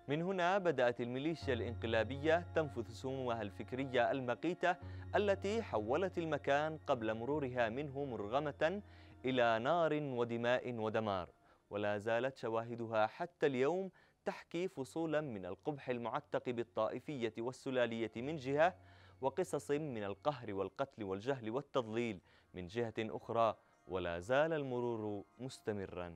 من هنا بدأت الميليشيا الانقلابية تنفذ سمومها الفكرية المقيتة التي حولت المكان قبل مرورها منه مرغمة إلى نار ودماء ودمار، ولا زالت شواهدها حتى اليوم تحكي فصولا من القبح المعتق بالطائفية والسلالية من جهة، وقصص من القهر والقتل والجهل والتضليل من جهة أخرى، ولا زال المرور مستمرا.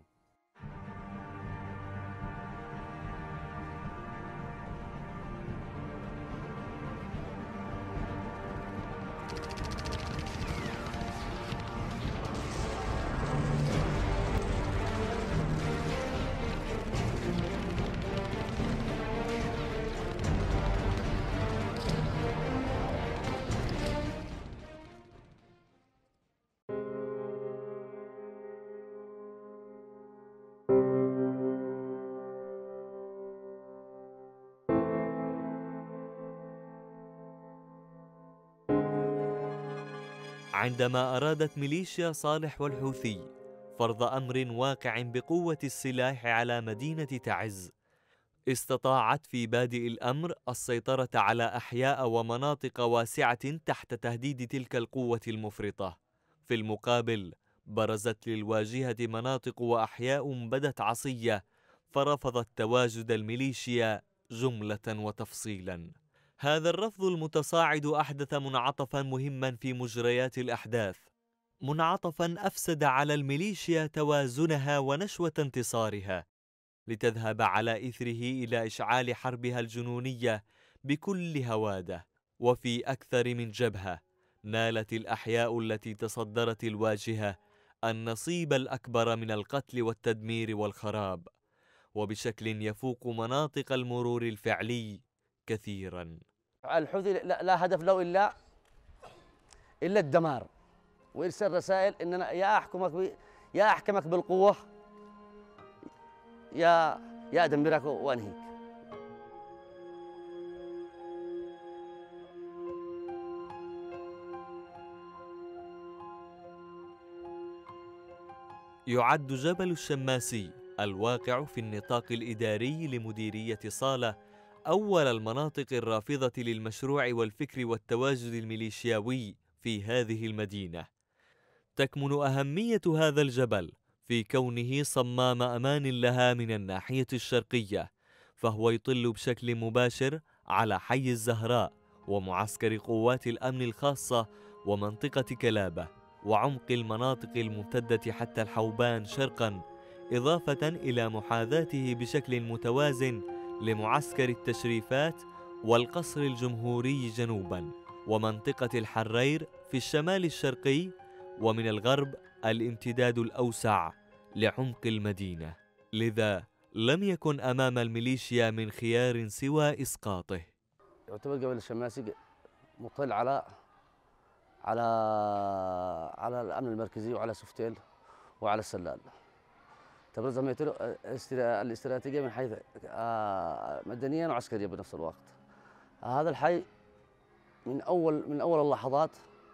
عندما أرادت ميليشيا صالح والحوثي فرض أمر واقع بقوة السلاح على مدينة تعز، استطاعت في بادئ الأمر السيطرة على أحياء ومناطق واسعة تحت تهديد تلك القوة المفرطة. في المقابل برزت للواجهة مناطق وأحياء بدت عصية، فرفضت تواجد الميليشيا جملة وتفصيلا. هذا الرفض المتصاعد أحدث منعطفا مهما في مجريات الأحداث، منعطفا أفسد على الميليشيا توازنها ونشوة انتصارها، لتذهب على إثره إلى إشعال حربها الجنونية بكل هوادة. وفي أكثر من جبهة نالت الأحياء التي تصدرت الواجهة النصيب الأكبر من القتل والتدمير والخراب، وبشكل يفوق مناطق المرور الفعلي كثيرا. الحوثي لا هدف له إلا الدمار وإرسال رسائل إننا يا أحكمك بالقوة يا أدمرك وأنهيك. يعد جبل الشماسي الواقع في النطاق الإداري لمديرية صالة أول المناطق الرافضة للمشروع والفكر والتواجد الميليشياوي في هذه المدينة. تكمن أهمية هذا الجبل في كونه صمام أمان لها من الناحية الشرقية، فهو يطل بشكل مباشر على حي الزهراء ومعسكر قوات الأمن الخاصة ومنطقة كلابة وعمق المناطق الممتدة حتى الحوبان شرقا، إضافة إلى محاذاته بشكل متوازن لمعسكر التشريفات والقصر الجمهوري جنوبا، ومنطقة الحرير في الشمال الشرقي، ومن الغرب الامتداد الأوسع لعمق المدينة. لذا لم يكن أمام الميليشيا من خيار سوى إسقاطه. يعتبر جبل الشماسي مطل على الأمن المركزي وعلى سفتيل وعلى السلال. تبرز أهميته الاستراتيجية من حيث مدنيا وعسكريا بنفس الوقت. هذا الحي من أول اللحظات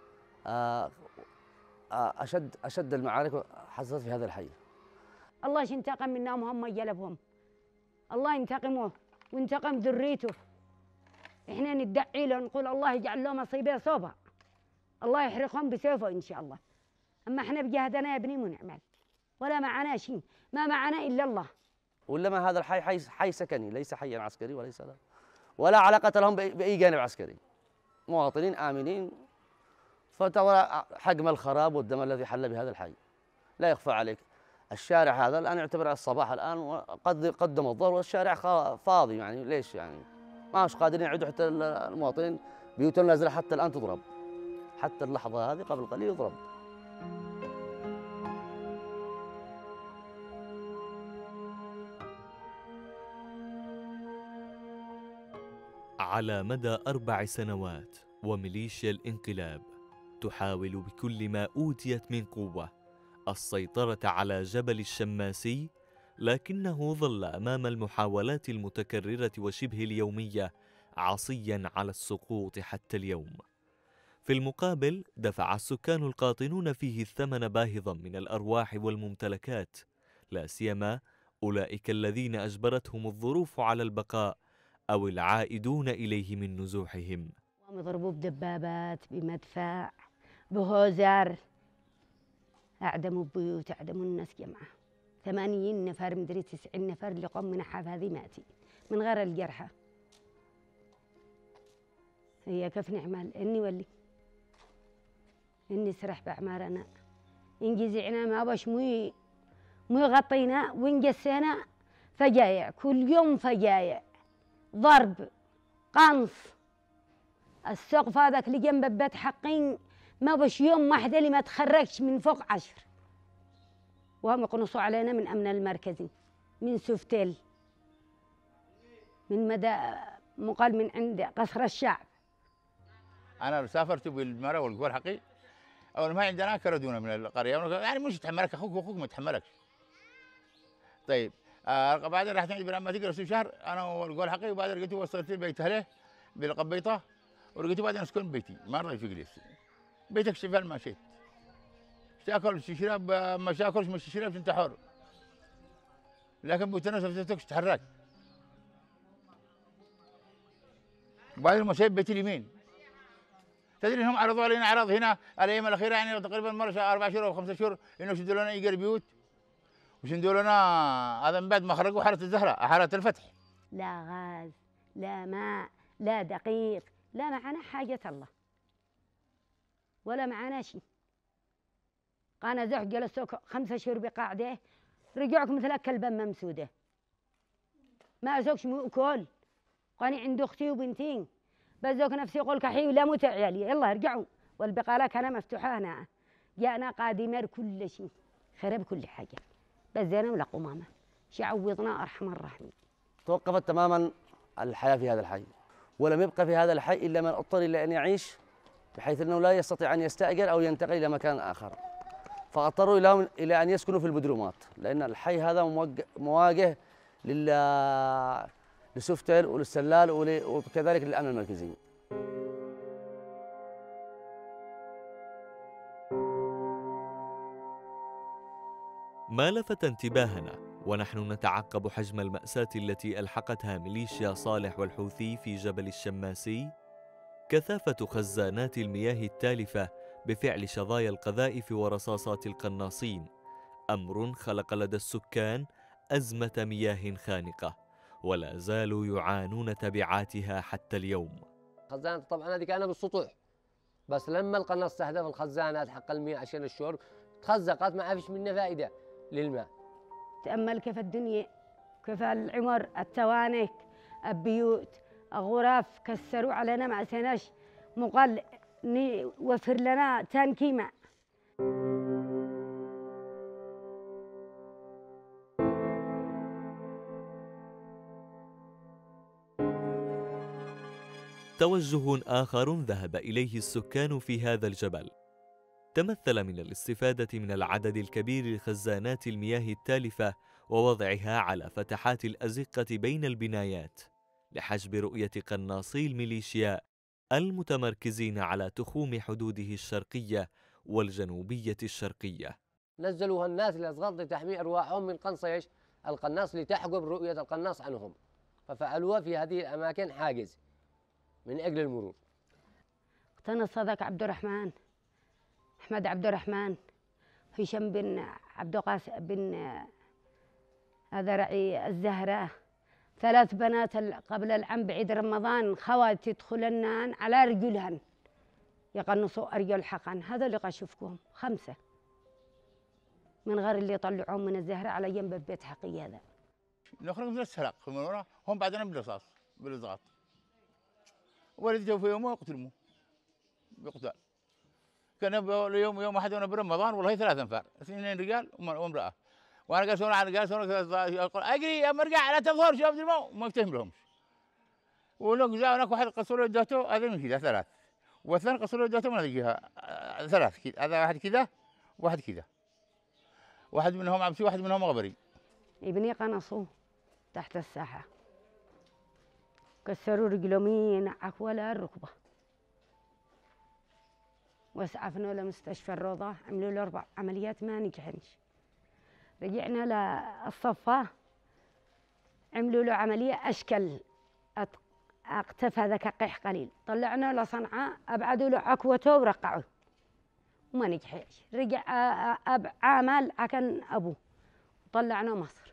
أشد المعارك حصلت في هذا الحي. الله ينتقم منهم هم يجلبهم، الله ينتقمه وينتقم ذريته. احنا ندعي له نقول الله يجعل له مصيبه صوبه، الله يحرقهم بسيفه ان شاء الله. اما احنا بجهدنا يا ابني ونعمل، ولا معنا شيء، ما معنا الا الله. ولما هذا الحي حي سكني، ليس حيا عسكري وليس لا ولا علاقه لهم باي جانب عسكري. مواطنين امنين، فترى حجم الخراب والدم الذي حل بهذا الحي. لا يخفى عليك الشارع هذا الان يعتبر الصباح الان وقد قدم الظهر والشارع فاضي، يعني ليش يعني ما مش قادرين يعدوا حتى المواطنين بيوتهم نازله حتى الان تضرب، حتى اللحظه هذه قبل قليل يضرب. على مدى 4 سنوات وميليشيا الانقلاب تحاول بكل ما أوتيت من قوة السيطرة على جبل الشماسي، لكنه ظل أمام المحاولات المتكررة وشبه اليومية عصيا على السقوط حتى اليوم. في المقابل دفع السكان القاطنون فيه الثمن باهظا من الأرواح والممتلكات، لا سيما أولئك الذين أجبرتهم الظروف على البقاء أو العائدون إليه من نزوحهم. يضربوا بدبابات، بمدفع، بهوزر، أعدموا بيوت، أعدموا الناس جمعة. 80 نفر مدري 90 نفر اللي قام من حاف هذه ماتي من غير الجرحى. هي كيف نعمل؟ إني سرح بأعمارنا، إن جزعنا ما باش مو غطينا، وإن جسينا فجايع، كل يوم فجايع، ضرب، قنص. السقف هذاك اللي جنب البيت حقين ما باش يوم واحد اللي ما تخرجش من فوق 10، وهم يقنصوا علينا من أمن المركزي، من سوفتيل، من مدى مقال من عند قصر الشعب. أنا سافرت بالمرة والقوى الحقي، أول ما عندنا كردونا من القرية، يعني مش يتحملك أخوك ما يتحملكش. طيب بعدين رحت عند لما تقرا شهر أنا والقوى الحقي، وبعدين لقيته وصلت بيت أهله بالقبيطة، ولقيته بعدين أسكن بيتي، ما رضي يفيق لي بيتك شفال ما شئت. تاكل تشرب ما تاكلش ما تشربش أنت حر، لكن بوتنا سفتك تتحرك. وبعدين ما سيب بيتي اليمين، تدري انهم عرضوا علينا عرض هنا الايام الاخيره، يعني تقريبا مر 4 شهور او 5 شهور، انه شدوا لنا ايجار بيوت، وشدوا لنا هذا من بعد ما خرجوا حاره الزهراء، حاره الفتح. لا غاز، لا ماء، لا دقيق، لا معنا حاجه الله، ولا معنا شيء. قانا زح جلسوا 5 شهور بقاعده، رجعوك مثل كلبه ممسوده، ما زوجش مؤكل. قاني عند اختي وبنتين، بزوك نفسي يقول كحي ولا موت عيالي، يلا ارجعوا. والبقاله كان مفتوحه هنا، جاءنا قادمر كل شيء، خرب كل حاجه، بزينا ولا قمامه، شعوضنا ارحم الراحمين. توقفت تماما الحياه في هذا الحي، ولم يبقى في هذا الحي الا من اضطر الى ان يعيش بحيث انه لا يستطيع ان يستاجر او ينتقل الى مكان اخر، فاضطروا الى ان يسكنوا في البدرومات، لان الحي هذا مواجه لسوفتل وللسلال وكذلك للامن المركزي. ما لفت انتباهنا ونحن نتعقب حجم المأساة التي ألحقتها ميليشيا صالح والحوثي في جبل الشماسي كثافة خزانات المياه التالفة بفعل شظايا القذائف ورصاصات القناصين، أمر خلق لدى السكان أزمة مياه خانقة، ولا زالوا يعانون تبعاتها حتى اليوم. الخزانات طبعا هذه كانت بالسطوح، بس لما القناص استهدف الخزانات حق المياه عشان الشرب تخزقت، ما فيش منها فائدة للماء. تأمل كيف الدنيا، كيف العمر، التوانك، البيوت، الغرف كسروا علينا، ما عسيناش مقال وفر لنا تانكي ماء. توجه آخر ذهب إليه السكان في هذا الجبل تمثل من الاستفادة من العدد الكبير لخزانات المياه التالفة ووضعها على فتحات الأزقة بين البنايات لحجب رؤية قناصي الميليشياء المتمركزين على تخوم حدوده الشرقية والجنوبية الشرقية. نزلوها الناس لأصغر لتحمي أرواحهم من قنص القناص لتحجب رؤية القناص عنهم، ففعلوها في هذه الأماكن حاجز من أجل المرور. اقتنص هذاك عبد الرحمن، أحمد عبد الرحمن، هشام بن عبد القاسم بن هذا رعي الزهراء، 3 بنات قبل العام بعيد رمضان خوات يدخلن على رجلهن يقنصوا أرجل حقن، هذا اللي أشوفكم 5 من غير اللي يطلعون من الزهراء على جنب البيت حقي. هذا نخرج من السرق من ورا، هم بعدنا بالرصاص بالإزغاط، ولد في يومه يقتلوا بيقتل. كان يوم واحد وانا برمضان والله 3 انفار، 2 رجال وامراه، وانا قاعد اسولف عن قال اجري يا مرجع لا تظهر شباب الماء، ما يفتهم لهمش. ولو جاء هناك واحد قصوا له يداته هذا من كذا 3، والثاني قصوا له يداته من هذه الجهه 3 كذا، هذا واحد كذا واحد كذا، واحد منهم عبسي واحد منهم غبري. ابني قنصوه تحت الساحه، كسروا رجلهم ولا الركبه، واسعفنا لمستشفى الروضة، عملوا له 4 عمليات ما نجحنش. رجعنا للصفة عملوا له عملية أشكل أقتفى ذاك قيح قليل، طلعنا له صنعاء أبعدوا له عكوته ورقعوه وما نجحش، رجع عامل عكن أبوه طلعناه مصر.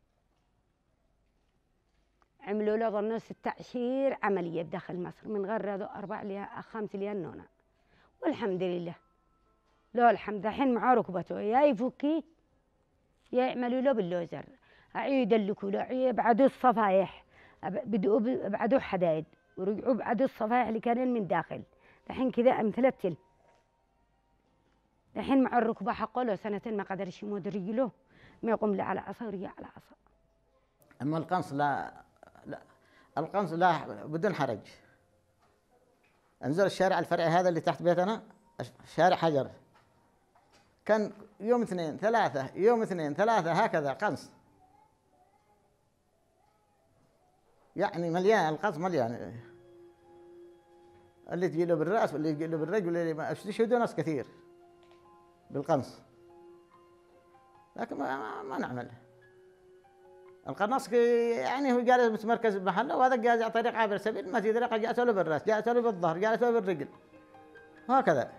عملوا له ظنوا 16 عملية بداخل مصر من غير 5 ليال نونا، والحمد لله له الحمد. الحين مع ركبته يا يفكي يا يعملوا له باللوزر، يدلكوا له يبعدوا الصفايح، بدؤوا بعدوا حدايد ورجعوا بعدوا الصفايح اللي كانوا من داخل. الحين كذا امثلت الحين مع الركبة حقه له 2 سنين ما قدرش يمد رجله، ما يقوم لا على عصا ورجع على عصا. اما القنص لا القنص لا بدون حرج. انزل الشارع الفرعي هذا اللي تحت بيتنا شارع حجر، كان يوم 2 3 يوم 2 3 هكذا قنص، يعني مليان القنص مليان، اللي تجي له بالراس واللي يجي له بالرجل واللي ما استشهدوا ناس كثير بالقنص، لكن ما نعمل. القناص يعني هو جالس متمركز بمحله، وهذا جالس على طريق عابر سبيل، ما في طريقه جالس له بالراس، جالس له بالظهر، جالس له بالرجل، وهكذا.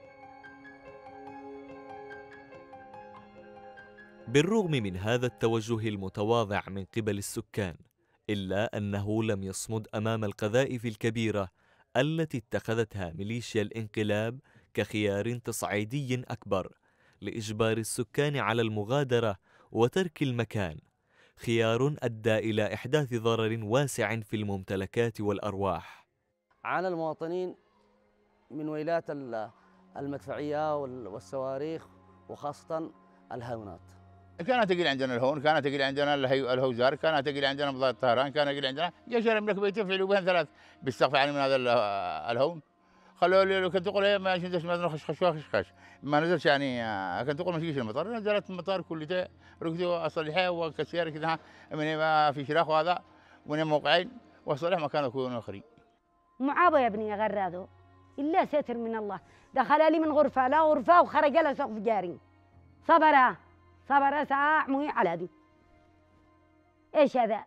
بالرغم من هذا التوجه المتواضع من قبل السكان، إلا أنه لم يصمد أمام القذائف الكبيرة التي اتخذتها ميليشيا الانقلاب كخيار تصعيدي أكبر لإجبار السكان على المغادرة وترك المكان، خيار أدى إلى إحداث ضرر واسع في الممتلكات والأرواح. على المواطنين من ويلات المدفعية والصواريخ وخاصة الهاونات. كانت تقيل عندنا الهون، كانت تقيل عندنا الهوزار، كانت تقيل عندنا مضاد الطهران، كان يقيل عندنا جيش الملك بيتفعلوا بهم 3 بالسقف يعني من هذا الهون. خلوا لي كنت تقول ما نزلش ما خش ما نزلش يعني كنت تقول ما تجيش المطار، نزلت المطار كلها ركضوا اصلحها وكسير كذا من ما في شراخ وهذا من موقعين واصلح مكان يكونوا اخرين. معابه يا ابني غرادو الا ستر من الله، دخل لي من غرفه لا غرفه وخرج له سقف جاري. صبر ساعة مي على دي. ايش هذا؟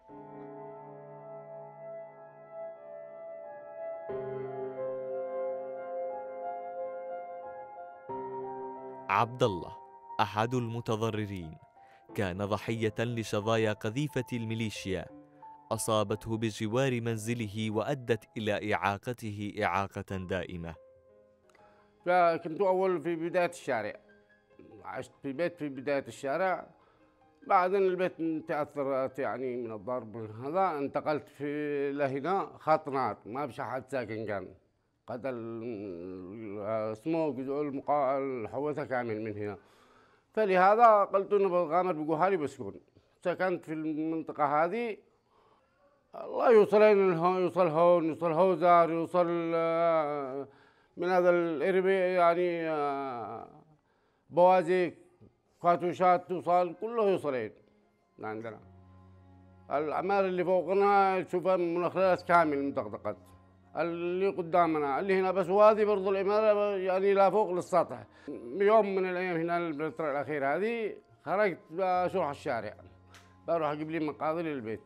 عبد الله أحد المتضررين كان ضحية لشظايا قذيفة الميليشيا أصابته بجوار منزله وأدت إلى إعاقته إعاقة دائمة. فكنت أول في بداية الشارع، عشت في بيت في بداية الشارع، بعدين البيت تأثرت يعني من الضرب هذا، انتقلت في لهنا خط نار، ما بش أحد ساكن كان، قتل اسمه الحوثة كامل من هنا، فلهذا قلت انه بغامر بقهاري بسكن. سكنت في المنطقة هذه، الله يوصلين يوصل هون يوصل هوزار يوصل من هذا الإربي يعني بوازيك كاتوشات توصل كله يوصلين عندنا. الأعمار اللي فوقنا تشوفها منخلات كامل مدقدقت، اللي قدامنا اللي هنا بس، وهذه برضو العمارة يعني لا فوق للسطح. يوم من الأيام هنا الفترة الأخيرة هذه خرجت بشوح الشارع، بروح أجيب لي مقاضي للبيت،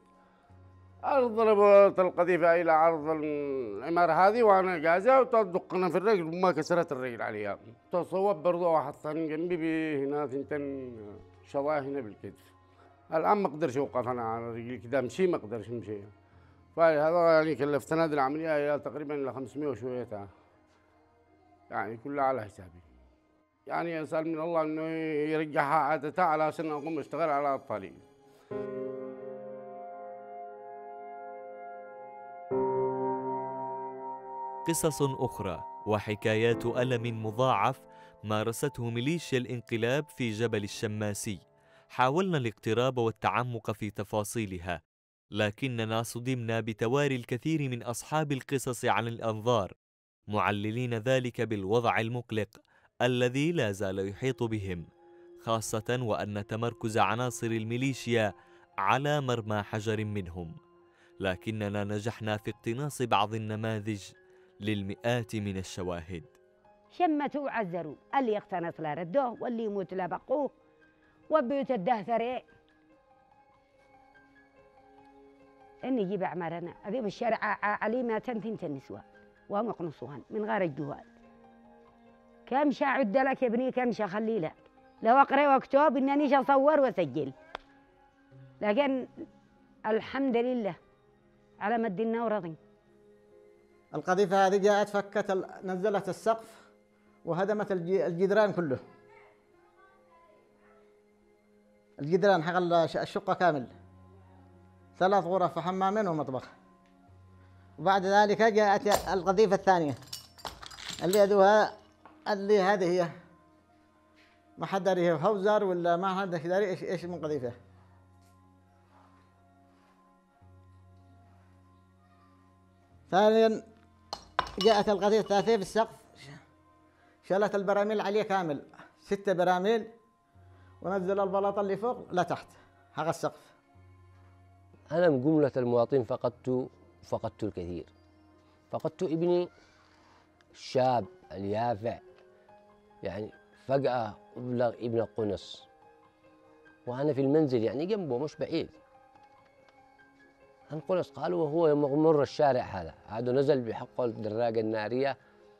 ضربت القذيفة إلى عرض العمارة هذه وأنا جاهزة وتدقنا في الرجل وما كسرت الرجل عليها. تصوب برضو واحد ثاني جنبي هنا 2 شظايا هنا بالكتف. الآن ما أقدرش أوقف أنا على رجلي كذا، أمشي ما أقدرش أمشي. فهذا يعني كلفتنا هذه العملية تقريبا إلى 500 وشوية، يعني كلها على حسابي. يعني أسأل من الله إنه يرجعها عادتها على أساس أقوم أشتغل على أطفالي. قصص أخرى وحكايات ألم مضاعف مارسته ميليشيا الانقلاب في جبل الشماسي، حاولنا الاقتراب والتعمق في تفاصيلها، لكننا صدمنا بتواري الكثير من أصحاب القصص عن الأنظار، معللين ذلك بالوضع المقلق الذي لا زال يحيط بهم، خاصة وأن تمركز عناصر الميليشيا على مرمى حجر منهم. لكننا نجحنا في اقتناص بعض النماذج للمئات من الشواهد. شمتوا وعزروا، اللي يقتنص لا ردوه واللي يموت لا بقوه، وبيوت الدهثري إني يجيب أعمارنا أذيب الشارع عليمة تنتين النسوان وهم يقنصوهن من غير الجهال. كم شا عد لك يا ابني، كم شا خلي لك، لو أقرأ واكتب إنني أصور وأسجل. لكن الحمد لله على مد ورضي. القذيفة هذه جاءت فكت نزلت السقف وهدمت الجدران كله، الجدران حق الشقة كامل، 3 غرف وحمامين ومطبخ. وبعد ذلك جاءت القذيفة الثانية اللي أدوها، اللي هذه هي ما حد داري هوزر ولا ما حد داري إيش من قذيفة. ثانيا جاءت القذيفة الثالثة في السقف، شالت البراميل عليه كامل، 6 براميل، ونزل البلاطة اللي فوق لتحت حق السقف. أنا من جملة المواطنين فقدت الكثير. فقدت ابني الشاب اليافع، يعني فجأة أبلغ ابن قنص وأنا في المنزل يعني جنبه مش بعيد. انقنص قالوا وهو يمر الشارع هذا، عاد نزل بحق الدراجة النارية،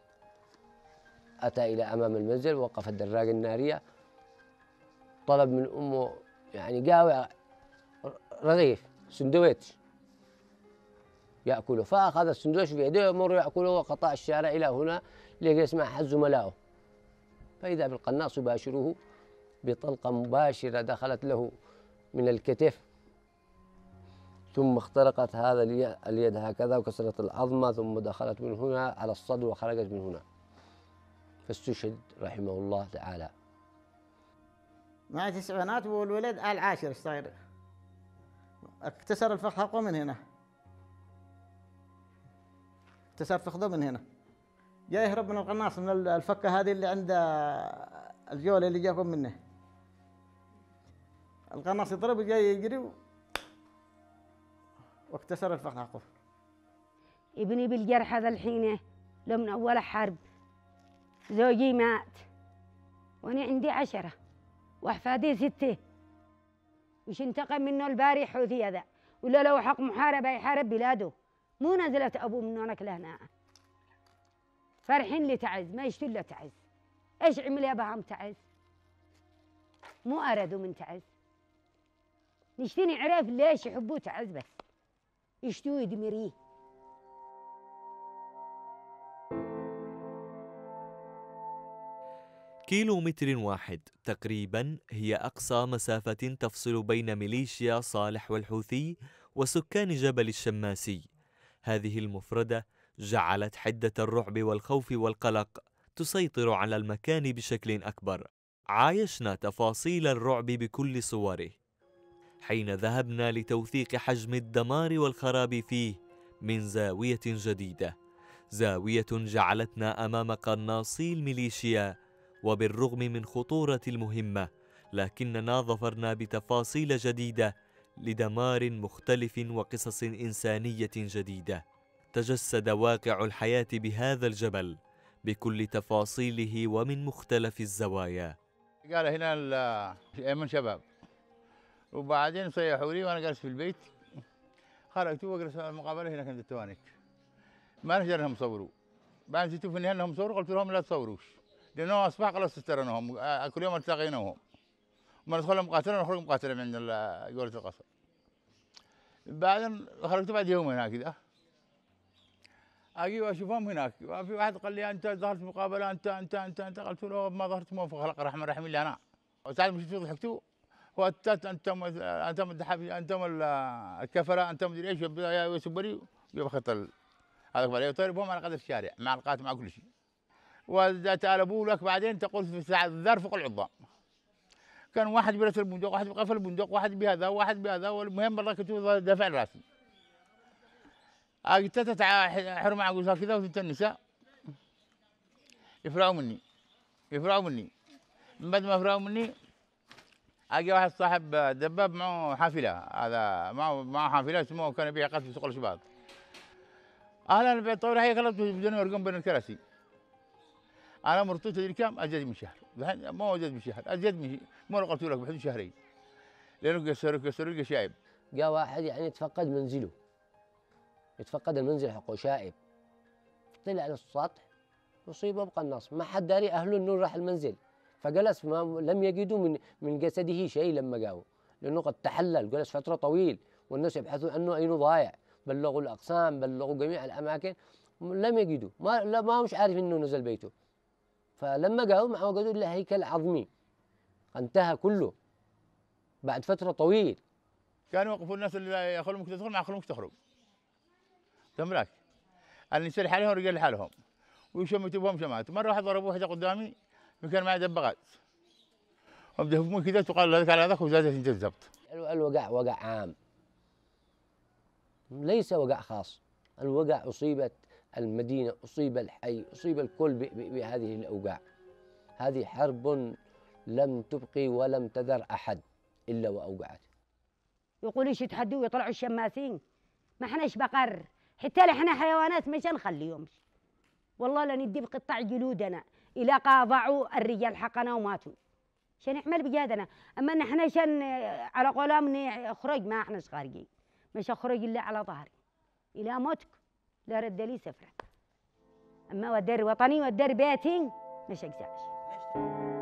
أتى إلى أمام المنزل، وقف الدراجة النارية، طلب من أمه يعني قاوع رغيف سندويتش يأكله، فأخذ السندويتش في يده يمر يأكله، وقطع الشارع إلى هنا ليسمع أحد زملائه، فإذا بالقناص يباشره بطلقة مباشرة دخلت له من الكتف، ثم اخترقت هذا اليد هكذا وكسرت العظمة، ثم دخلت من هنا على الصدر وخرجت من هنا، فاستشهد رحمه الله تعالى. معي 9 بنات والولد العاشر الصغير، اكتسر الفخذ من هنا، اكتسر فخذه من هنا، جاي يهرب من القناص من الفكة هذه اللي عند الجول اللي جاكم منه. القناص يضرب وجاي يجري واكتسر الفخذ حقه. ابني بالجرح هذا الحين لو من أول حرب، زوجي مات وأنا عندي 10 وأحفادي 6، وش انتقم منه الباري حوثي هذا، ولا لو حق محاربة يحارب بلاده، مو نزلت أبوه من هناك لهنا. فرحين لتعز ما يشتوا إلا تعز. إيش عمل يا بهم تعز؟ مو أرادوا من تعز، نشتني عرف ليش يحبوه تعز، بس يشتوه يدمريه. كيلومتر واحد تقريبا هي أقصى مسافة تفصل بين ميليشيا صالح والحوثي وسكان جبل الشماسي. هذه المفردة جعلت حدة الرعب والخوف والقلق تسيطر على المكان بشكل أكبر. عايشنا تفاصيل الرعب بكل صوره حين ذهبنا لتوثيق حجم الدمار والخراب فيه من زاوية جديدة، زاوية جعلتنا أمام قناصي الميليشيا. وبالرغم من خطورة المهمة لكننا ظفرنا بتفاصيل جديدة لدمار مختلف وقصص إنسانية جديدة. تجسد واقع الحياة بهذا الجبل بكل تفاصيله ومن مختلف الزوايا. قال هنا من شباب، وبعدين صيحوا لي وانا جالس في البيت، خرجت واجلس المقابله هنا عند التوانك، ما نقدر انهم يصوروا. بعد جيتوا في النهايه انهم يصوروا، قلت لهم لا تصوروش لانه اصبح خلاص استرناهم، كل يوم التقيناهم، ما ندخل مقاتله ونخرج مقاتله من جوله القصر. بعدين خرجت بعد يوم هناك كذا، اجي واشوفهم هناك، في واحد قال لي انت ظهرت مقابله، انت قلت له ما ظهرت موفق خلق الرحمن الرحيم الا انا. وساعات مشيت ضحكتوا، هو انتم الكفره، انتم مدري ايش يا سبري يبخط هذا بعدين يطيربهم على قدر الشارع مع القات مع كل شيء. واذا تالبوا لك بعدين تقول في ساعه الذر فوق العظام. كان واحد برس البندق، واحد بقفل البندق، واحد بهذا وواحد بهذا، والمهم والله كنت دافع راسي. اجت حرمه عجوزها كذا وثنت النساء يفرعوا مني من بعد ما فرعوا مني اجى واحد صاحب دباب معه حافله، هذا معه حافله اسمه كان يبيع قتل في سوق الشباب. اهلا بالطور هي خلت بدون يرقم بين الكراسي. انا مرتبط تدري كم؟ ازيد من شهر، ما ازيد من شهر، ازيد من ما قلت لك بحدود شهرين لانه كسروا القشايب. جاء واحد يعني تفقد منزله يتفقد المنزل حقه شائب، طلع للسطح أصيب بقناص، ما حد داري أهله إنه راح المنزل، فجلس لم يجدوا من جسده شيء لما جاءوا، لأنه قد تحلل جلس فترة طويل والناس يبحثون عنه أين ضايع، بلغوا الأقسام بلغوا جميع الأماكن لم يجدوا، ما مش عارف إنه نزل بيته. فلما جاءوا معه وجدوا له هيكل عظمي انتهى كله بعد فترة طويل. كانوا يوقفوا الناس اللي يخلوهم تدخل ما يخلوهمش تخرج. تملاك النساء لحالهم والرجال لحالهم ويشمتوا بهم شمات. مرة واحد ضربوا واحدة قدامي كان معي دبغات وبدأ يفهمون كذا وقال هذاك على هذاك وزادت انت بالضبط. الوقع وقع عام ليس وقع خاص، الوقع أصيبت المدينة، أصيب الحي، أصيب الكل بهذه الأوجاع. هذه حرب لم تبقي ولم تذر أحد إلا وأوقعت. يقولوا ايش يتحدوا ويطلعوا الشماسين، ما احناش بقر، حتى احنا حيوانات مش نخليهمش، والله لندي بقطع جلودنا إلى قاضعوا الرجال حقنا وماتوا، عشان نعمل بجادنا. أما نحن عشان على قولهم نخرج ما احنا خارجين، مش أخرج إلا على ظهري إلى موتك لا رد لي سفرة. أما ودار وطني ودار بيتي مش أجزعش.